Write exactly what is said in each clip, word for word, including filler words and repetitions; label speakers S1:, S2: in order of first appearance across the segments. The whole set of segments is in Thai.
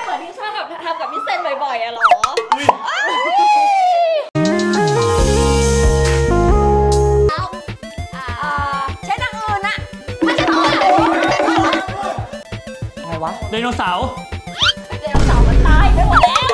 S1: เหมือนที่ชอบกับทำกับพี่เซนบ่อยๆอะหรอใช้นางอื่นอะไม่ใช่ตัวอะไรวะ
S2: ไดโนเสาร์
S1: ไดโนเสาร์มันตายไปหมดแล้ว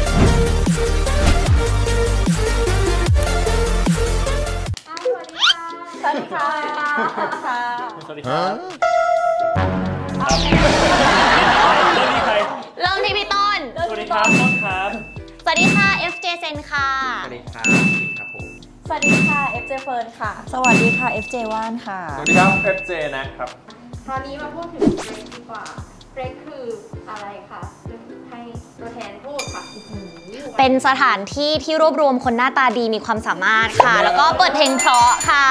S1: สวัสดีค่ะสวัสดีค่ะ
S2: สวัสดีครับเริ่มที่ใคร
S3: เริ่มที่พี่ต้น
S2: สวัสดีครับต้นครับ
S3: สวัสดีค่ะ เอฟ เจ เซนค่ะ
S4: สวัสดีครับคิมครับผม
S1: สวัสดีค่ะ เอฟ เจ เฟิร์นค่ะ
S5: สวัสดีค่ะ เอฟ เจ ว่านค่ะ
S4: สวัสดีครับ เอฟ เจ นะครับ
S6: คราวนี้มาพูดถึงเฟรกดีกว่าเฟรกคืออะไรคะให้ตัวแทนพูดค่ะ
S3: เป็นสถานที่ที่รวบรวมคนหน้าตาดีมีความสามารถค่ะแล้วก็เปิดเพลงเพราะค่ะ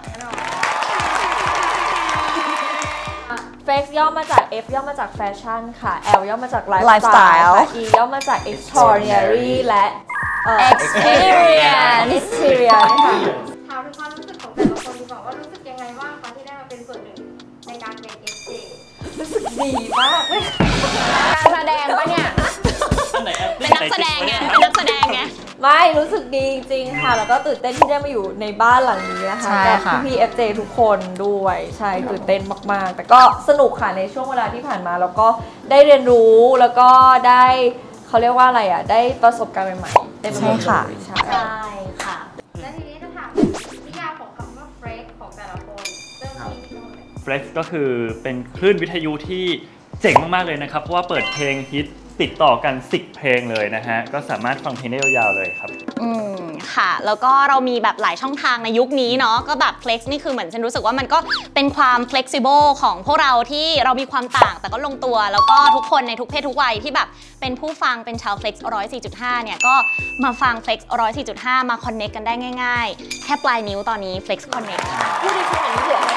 S1: เฟกย่อมาจาก F ย่อมาจากแฟชั่นค่ะ L ย่อมาจากไลฟ์สไตล์ E ย่อมาจาก extraordinary และ experience experience ค่ะ
S6: ถามถึงความรู้สึกของแต่ละคนดีกว่าว่ารู้สึกยังไงบ้างคะที่ได้มาเป็นส่วนหนึ่งในการเป็น เอฟ เจ
S1: รู้สึกดีมากเลย
S3: การแสดงปะเนี่ยเป็นนักแสดงไงเป็นนักแสดงไง
S1: ไม่รู้สึกดีจริงๆค่ะแล้วก็ตื่นเต้นที่ได้มาอยู่ในบ้านหลังนี้นะคะกับพี่ เอฟ เจ ทุกคนด้วยใช่ตื่นเต้นมากๆแต่ก็สนุกค่ะในช่วงเวลาที่ผ่านมาแล้วก็ได้เรียนรู้แล้วก็ได้เขาเรียกว่าอะไรอ่ะได้ประสบการณ์ใหม่ๆ
S5: ใช่ค่ะ
S1: ใช่
S3: ค่ะ
S6: และทีนี้จะถามนิยามของคำว่าเฟรกของแต่ละคนเริ่มที่พี่โน้ตเลย
S2: เฟรกก็คือเป็นคลื่นวิทยุที่เจ๋งมากๆเลยนะครับเพราะว่าเปิดเพลงฮิตติดต่อกันสิบเพลงเลยนะฮะก็สามารถฟังเพลงได้ยาวๆเลยครับ
S3: อืมค่ะแล้วก็เรามีแบบหลายช่องทางในยุคนี้เนาะก็แบบ Flex นี่คือเหมือนฉันรู้สึกว่ามันก็เป็นความ flexible ของพวกเราที่เรามีความต่างแต่ก็ลงตัวแล้วก็ทุกคนในทุกเพศทุกวัยที่แบบเป็นผู้ฟังเป็นชาว Flex หนึ่งร้อยสี่จุดห้าเนี่ยก็มาฟัง Flex หนึ่งร้อยสี่จุดห้ามา connect กันได้ง่ายๆแค่ปลายนิ้วตอนนี้ Flex connect ค่ะ
S1: พูดในขณะนี้เดี๋ยว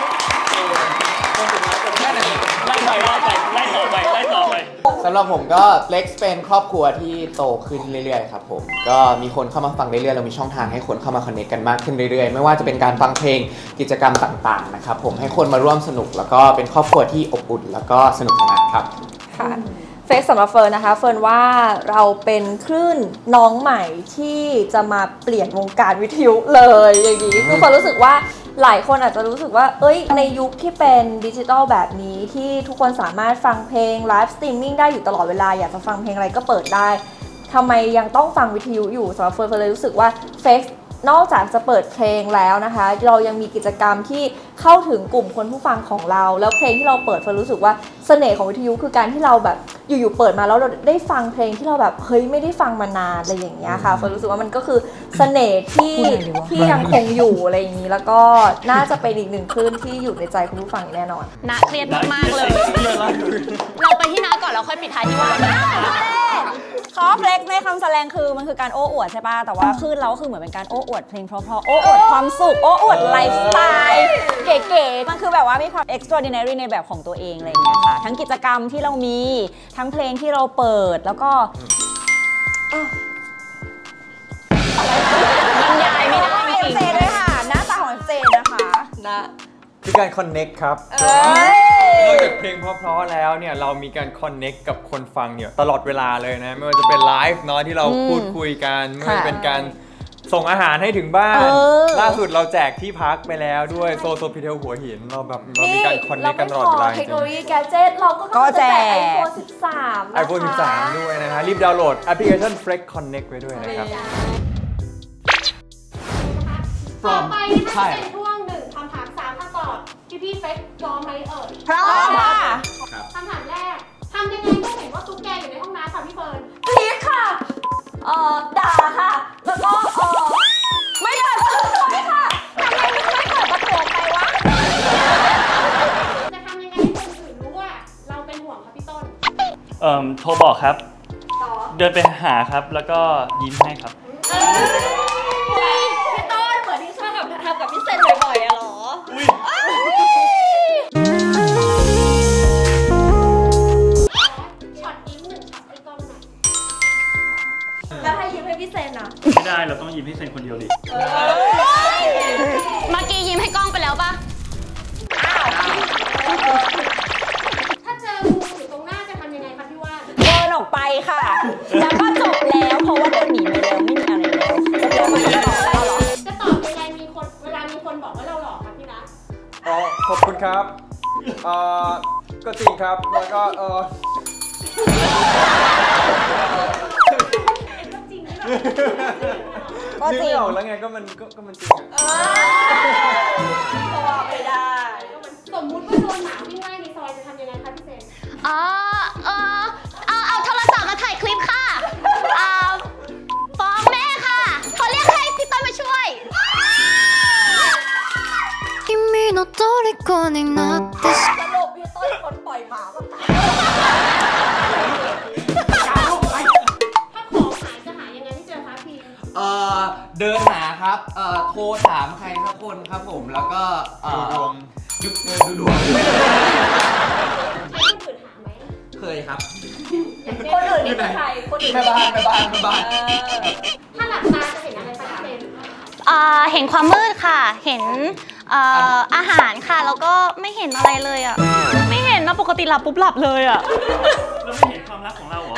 S2: ไล่ไปไล่ไปไล่ต่อไปไล่ต่อไป
S4: สำหรับผมก็ Flex เป็นครอบครัวที่โตขึ้นเรื่อยๆครับผมก็มีคนเข้ามาฟังเรื่อยๆเรามีช่องทางให้คนเข้ามาคอนเนคกันมากขึ้นเรื่อยๆไม่ว่าจะเป็นการฟังเพลงกิจกรรมต่างๆนะครับผมให้คนมาร่วมสนุกแล้วก็เป็นครอบครัวที่อบอุ่นแล้วก็สนุกสนานครับ
S1: ค่ะเฟกสำหรับเฟิร์นนะคะเฟิร์นว่าเราเป็นคลื่นน้องใหม่ที่จะมาเปลี่ยนวงการวิทยุเลยอย่างนี้คือเฟิร์นรู้สึกว่าหลายคนอาจจะรู้สึกว่าเอ้ยในยุคที่เป็นดิจิทัลแบบนี้ที่ทุกคนสามารถฟังเพลงไลฟ์สตรีมมิ่งได้อยู่ตลอดเวลาอยากจะฟังเพลงอะไรก็เปิดได้ทำไมยังต้องฟังวิทยุอยู่สำหรับเฟิร์นเฟิร์นเลยรู้สึกว่าเฟกนอกจากจะเปิดเพลงแล้วนะคะเรายังมีกิจกรรมที่เข้าถึงกลุ่มคนผู้ฟังของเราแล้วเพลงที่เราเปิดเฟิร์นรู้สึกว่าเสน่ห์ของวิทยุคือการที่เราแบบอยู่ๆเปิดมาแล้วเราได้ฟังเพลงที่เราแบบเฮ้ยไม่ได้ฟังมานานอะไรอย่างเงี้ยค่ะเฟิร์นรู้สึกว่ามันก็คือเสน่ห์ที่ที่ยังคงอยู่อะไรอย่างนี้แล้วก็น่าจะเป็นอีกหนึ่งคลื่นที่อยู่ในใจคุณผู้ฟังแน่นอน
S3: น่าเครียดมากๆเลยเราไปที่น้าก่อนแล้วค่อยปิดท้ายที่ว่า
S5: คอเฟล็กในคำแสดงคือมันคือการโอ้อวดใช่ป่ะแต่ว่าคลื่นเราก็คือเหมือนเป็นการโอ้อวดเพลงเพราะๆโอ้อวดความสุขโอ้อวดไลฟ์สไตล์เก๋ๆมันคือแบบว่ามีความ extraordinary ในแบบของตัวเองอะไรอย่างเงี้ยค่ะทั้งกิจกรรมที่เรามีทั้งเพลงที่เราเปิดแล้วก็
S3: บรรยายไม่ได้จริง
S5: ๆเจด้วยค่ะหน้าตาของเจนะคะ
S1: นะ
S4: คือการ connect ครับนอกจากเพลงเพราะๆแล้วเนี่ยเรามีการ connect กับคนฟังเนี่ยตลอดเวลาเลยนะไม่ว่าจะเป็นไลฟ์เนาะที่เราพูดคุยกันไม่ว่าจะเป็นการส่งอาหารให้ถึงบ้านล่าสุดเราแจกที่พักไปแล้วด้วยโซโซพิเทลหัวหินเราแบบเรามีการ connect กันตลอดเวลา
S1: เทคโนโลยีแกจ็ตเราก็แจก ไอโฟน สิบสาม
S4: ไอโฟน สิบสามด้วยนะฮะรีบดาวน์โหลดแอปพลิเคชัน Flex Connect ไว้ด้วยนะครับ
S6: ต่อไปนะคะเป็นช่วงหนึ่งคำถามสามคำตอบพี่พี่เฟกพร้อมไหมเอ่ย
S5: พร้อมค่ะ
S6: คำถามแรกทำยังไงก็เห็นว่าตุ๊กแกอยู่ในห้องน้ำค่ะพี่เฟิร์น
S1: พีคค่ะเอ่อด่าค่ะแล้วก็เอ่อไม่เปิดประตูไม่ค่ะทำไมไม่เปิดประตูไปวะ
S6: จะทำยังไงให้คนอื่นรู้ว่าเราเป็นห่วงค่ะพี่ต้น
S2: เอ่อโทรบอกครับเดินไปหาครับแล้วก็ยิ้มให้ครับ
S1: พี่ต้นเหมือนที่ชอบกับทำกับพี่เซนบ่อยๆอะหรอ
S6: ช็อตยิ้มหนึ่งช็อตให้กล้องหน่อย
S1: แล้วให้ยิ้มให้พี่เซนอะ
S2: ไม่ได้เราต้องยิ้มให้เซนคนเดียวดิ
S3: เมื่อกี้ยิ้มให้กล้องไปแล้วปะ
S6: ถ้าเจองูอยู่ตรงหน้าจะทำยังไงคะพี่ว่า
S5: เดินออกไปค่ะแล้วก็จบแล้วเพราะว่าโดนหนีไปแล้วไม่มีอะไรแล้วจบแล้วไม่ได้ต่อแล้วหรอ
S6: จะตอบยังไงมีคนเวลามีคนบอกว่าเราหล่อครับพี่นัท
S4: อ๋อขอบคุณครับเอ่อก็จริงครับแล้วก็เออ
S5: ก็จริง
S4: ไม่ออกแล้วไงก็มันก็ก็มันจริงอ่ะ
S1: บอกไม่ได้
S6: สมมุติว่าโดนหมาวิ่งไล่ในซอยจะทำยังไงคะพี่เซน
S3: อ๋อเออเอาเอาโทรศัพท์มาถ่ายคลิปค่ะอ่าฟ้องแม่ค่ะโทรเรียกให้พี่ต้นมาช่วย
S1: สรุปพี่ต้นคนปล่อยหมาก็ตาย
S6: ถ้าของหายจะหายังไงที่เจอคะพี่
S7: เอ่อเดินหาครับเอ่อโทรถามใครสักคนครับผมแล้วก็เอ่อ
S4: ดวง
S7: ยุบเดินดูดวง
S6: ให้คนอื่นหาไหม
S7: เคยครับ
S1: คนอื่นนี่เป็นใครคนอื่น
S7: แม่บ้านแม่บ้านแม่บ้าน
S6: ถ้าหลับตาจะเห็นอะไรคะพี่เซน
S3: อ่าเห็นความมืดค่ะเห็นอ่าอาหารค่ะแล้วก็ไม่เห็นอะไรเลยอ่ะไม่เห็นนะปกติหลับปุ๊บหลับเลยอ่ะ
S2: แล้วไม่เห็นความรักของเราเหรอ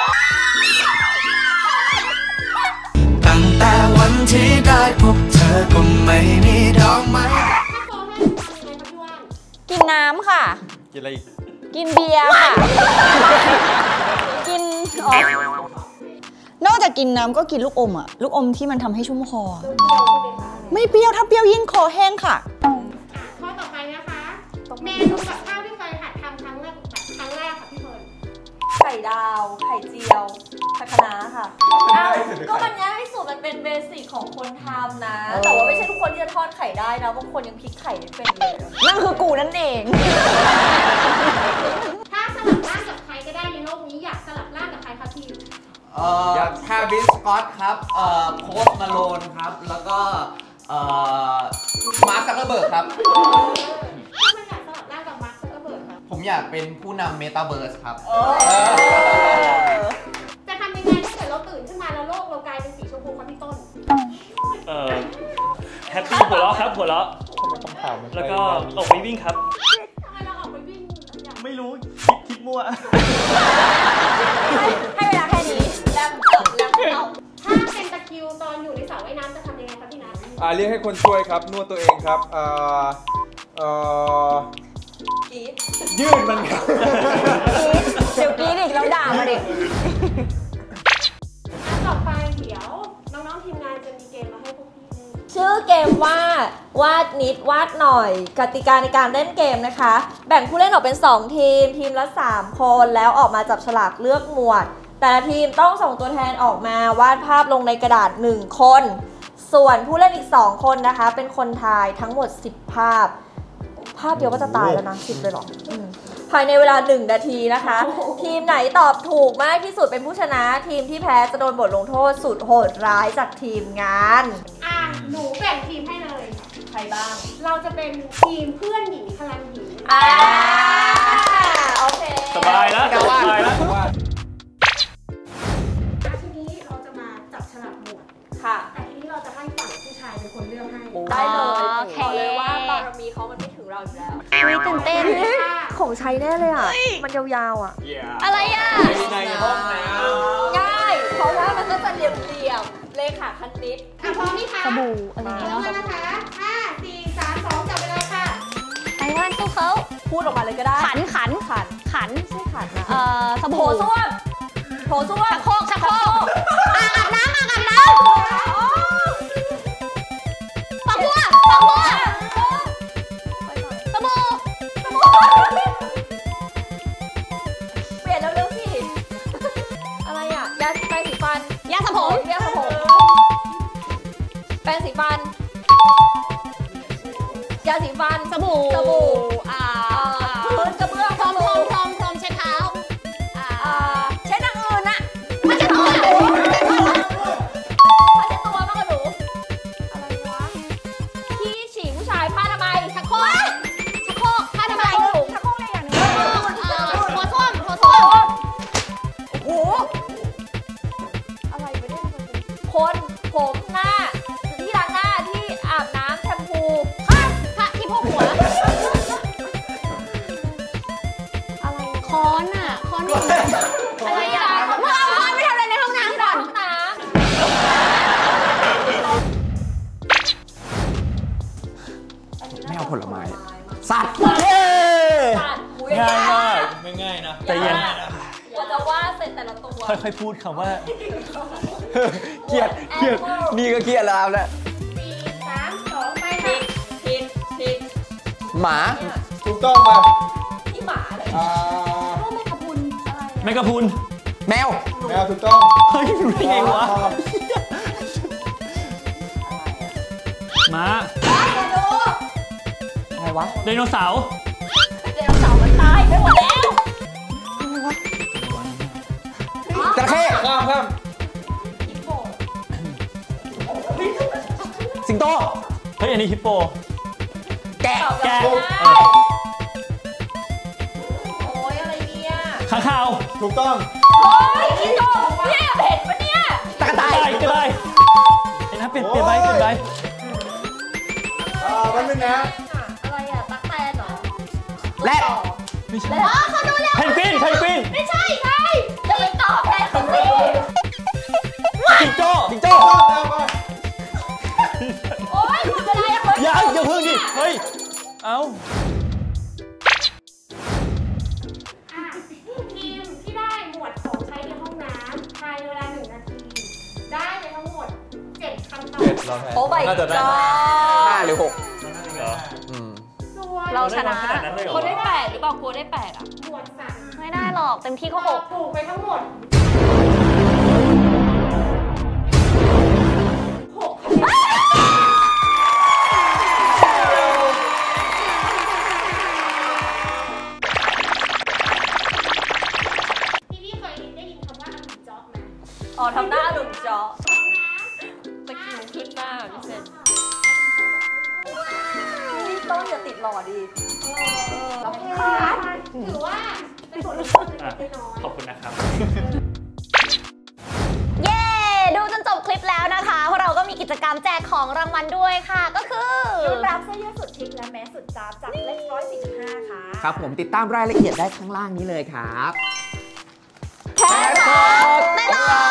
S8: ตั้งแต่วันที่ได้พบเธอก็ไม่มีดอกไม้
S6: ถ้าโตให้ทำยังไงคะพี่ว่าน
S5: กินน้ำค่ะ
S4: กินอะไรอีก
S5: กินเบียร์ค่ะกินอ๋อนอกจากกินน้ำก็กินลูกอมอ่ะลูกอมที่มันทำให้ชุ่มคอไม่เปรี้ยวถ้าเปรี้ยวยิ่งคอแห้งค่ะ
S6: ข้อต่อไปนะคะเมนูกับข้าวที่เคยหัดทำครั้งแรกครั้งแรกค่ะพี่เฟิร์น
S1: ไข่ดาวไข่เจียวผักคะน้าค่ะอ้าวก็มันง่ายที่สุดมันเป็นเบสิกของคนทำนะแต่ว่าไม่ใช่ทุกคนที่จะทอดไข่ได้นะบางคนยังพลิกไข่ไม่เป็นเลย
S5: นั่นคือกูนั่นเอง
S6: ถ้าสลับร่างกับใครก็ได้ในโลกนี้อยากสลับร่างกับใครคะพี่
S7: เอ่อทาวิสสกอตครับเอ่อโพสต์มาโลนครับแล้วก็เอ่อมาร์ค ซักเคอร์เบิร์กครับ
S6: ถ้าไม่อยากสลับร่างกับมาร์ค ซักเคอร์เบิร์กครับ
S7: ผมอยากเป็นผู้นำเมตาเวิร์สครับ
S6: จะทำยังไงถ้าเกิดเราตื่นขึ้นมาแล้วโลกเรากลายเป็นสีชมพูครับพี่ต้น
S2: เอ่อแฮปปี้หัวเราะครับหัวเราะแล้วก็ออกไปวิ่งครับ
S6: ทำไมเราออกไปวิ่ง
S2: ไม่รู้คิดคิดมั่ว
S5: ให้เวลาแค่นี้
S1: แล้วแล้วเอา
S6: ถ้าเป็นตะคิวตอนอยู่ในสระว่ายน้ำจะทำยังไงครับพี่นัท
S4: อ่าเรียกให้คนช่วยครับนวดตัวเองครับเอ่อเอ่อยืดมันครับ
S5: เดี๋ยวกี้ดิเราด่ามาดิ
S6: ต่อไปเดี๋ยวน้องๆทีมงานจะมีเกมมาให้พวกพี่เล่น
S1: ชื่อเกมว่าวาดนิดวาดหน่อยกติกาในการเล่นเกมนะคะแบ่งผู้เล่นออกเป็นสองทีมทีมละสามคนแล้วออกมาจับฉลากเลือกหมวดแต่ละทีมต้องส่งตัวแทนออกมาวาดภาพลงในกระดาษหนึ่งคนส่วนผู้เล่นอีกสองคนนะคะเป็นคนทายทั้งหมดสิบภาพภาพเดียวก็จะตายแล้วนะสิบเลยหรอภายในเวลาหนึ่งนาทีนะคะทีมไหนตอบถูกมากที่สุดเป็นผู้ชนะทีมที่แพ้จะโดนบทลงโทษสุดโหดร้ายจากทีมงาน
S6: อ่ะหนูแบ่งทีมให้เลย
S1: ใครบ้าง
S6: เราจะเป็นทีมเพื่อนหญิงพลังหญิง
S1: อ่าโอเค
S2: สบายแล้วสบายแล้ว
S6: ทีนี้เราจะมาจับฉลากหมวด
S1: ค่ะ
S6: แต่ทีนี้เราจะให้ฝั่งผู้ชายเป็นคนเลือกให้
S1: ได้เลยบอกเลยว่าบารมีเขามันไม่ถึงเราอยู่แล้ว
S3: อุ๊ยตื่นเต้น
S1: ของใช้แน่เลยอ่ะมันยาวๆอ่ะ
S3: อะไรอ่ะ
S7: ในห้องน้
S1: ำง่ายเพราะว่ามันก็จะเหลี่ยมๆเลขาคณิต
S6: อ่ะพร้อมไหมคะ
S3: สบู่อะไร
S6: เงี้ยเริ่มนะคะห้าสี่สามสองจับเวลาค่ะ
S3: ไอ้ว่านสู้เขา
S1: พูดออกมาเลยก็ได้
S3: ขันขัน
S1: ขัน
S3: ขัน
S1: ใช่ขันนะ
S3: เอ่อสบู่
S1: โถส้วมโถส้วม
S3: ชักโครกชักโครกอ่างอาบน้ำอ่างอาบน้ำฝักบัวฝักบัวสบู่
S1: เปลี่ยนเร็วๆสิอะไรอ่ะยาแปรงสีฟัน
S3: ยาสระผม
S1: ยาสระผมแปรงสีฟันยาสีฟัน
S3: สบู่
S1: สบู่
S3: อ่า
S1: พื้นกระเบื้อง
S3: พรมพรมพรมพรมเช็ดเท้า
S1: อ่าเช็ดอย่างอื่นอะ
S3: ไม่ใช่ตัว
S1: ผ้าเช็ดตัวมากกว่าหนูอะไรวะขี้ฉี่ผู้ชายผ้าทำไม
S3: ชักโครกชักโครกผ้าทำไม
S1: ถุงชักโครกอะไรอย่างนี้
S3: หัวส้วมหัวส้วม
S1: โอ้โหอะไรไม่ได้คนผมหน้าที่ล้างหน้าที่อาบน้ำแชมพู
S3: ผ้าผ้าที่พกหัว
S1: อะไร
S3: ค้อนอ่ะค้อนอะไรอ่ะ
S2: ใจเย็น
S1: กว่าจะวาดเสร็จแต่ละตัว
S2: ค่อยๆพูดคำว่า
S7: เครียดเครียดนี่ก็เครียดแล้วนะ
S6: สี่สามสองไปค่ะ
S1: ผิดผิด
S7: หมา
S4: ถูกต้องมา
S1: ที่หมาเลย
S4: อ่า
S1: แม่กระพุนอะไร
S2: แมงกะพรุน
S7: แมว
S4: แมวถูกต้อง
S2: เฮ้ยรู้ได้ไงวะม้า
S7: อะไรวะ
S2: ไดโนเสาร์
S1: เดี๋ยวเสามันตายไปหมดแล้ว
S7: จระเข้
S4: ข้ามข้าม
S7: สิงโต
S2: เฮ้ยอันนี้ฮิปโป
S7: แกะ
S2: แกะ
S1: โอ้
S2: เออย
S1: อะไรเนี่ย
S2: ข้างคาว
S4: ถูกต้อง
S1: โอ้ยอีโต้เนี่ยเห็นปะเนี่ย
S7: ตะกะ
S2: กระ
S7: ต่า
S2: ต่าย ยกระต่ายเห็นนะเปลี่ยนเปลี่ยนไปเปลี่ยนไป
S4: อ่าแป๊บนึงนะ
S1: อะไรอ่ะตั๊กแตนเหรอ
S7: และ
S2: ไม่ใช่
S1: อ๋อเขาดูแล้ว
S2: เพนกวินเพนกวิน
S1: ไม่ใช่ใช่จะไปตอบแทนเขาสิ
S2: จิงโจ้
S7: จิงโจ้
S4: เอาไป
S1: โอ้ยคุณเป็นอะไรอะเฮ้ย
S2: ยังอย่าเพิ่งดิเฮ้ยเอ้า
S6: อ่ะทีมที่ได้หมวดของใช้ในห้องน้ำภายในเวลาหนึ่งนาที ได้ไปทั้งหมดเจ็ดคำตอบ
S4: เจ็ดเราแพ้
S1: โอ้ใบ
S4: น่าจะได้
S1: จอ
S7: ห้าหรือหก
S2: เหรอ
S7: อืม
S6: ส่วน
S3: เราชนะ
S2: ขนาดนั้นเลยเหรอ
S1: คนได้แปดหรือเปล่ากลัวได้แปดอ่ะ
S6: หมวดสาม
S3: ไม่ได้หรอกเต็มที่ก็หก
S6: ถูกไปทั้งหมดหกคะแนนพี่พี่เคยได้ยินคำว่าอังกฤษจ๊อกไหม
S1: อ๋อทำหน้าหลุมจอ
S6: พร้อมนะ
S1: ตะคิวขึ้นหน้าพี่เซนพี่ต้นอย่าติดหล่อดี
S6: โอเคถือว่าเป็นผลลัพธ์
S2: อ่ะ
S6: เล็กน้อย
S2: ขอบคุณนะครับ
S3: เย้ ดูจนจบคลิปแล้วนะคะพวกเราก็มีกิจกรรมแจกของรางวัลด้วยค่ะ ก็คือ
S5: รุ่นรับเสื้อยืดสุดชิคและแมสสุดจ้าบจากเล็กร้อยสี่สิบห้าค่ะ
S7: ครับผมติดตามรายละเอียดได้ข้างล่างนี้เลยครับ
S3: แครอทแน่นอน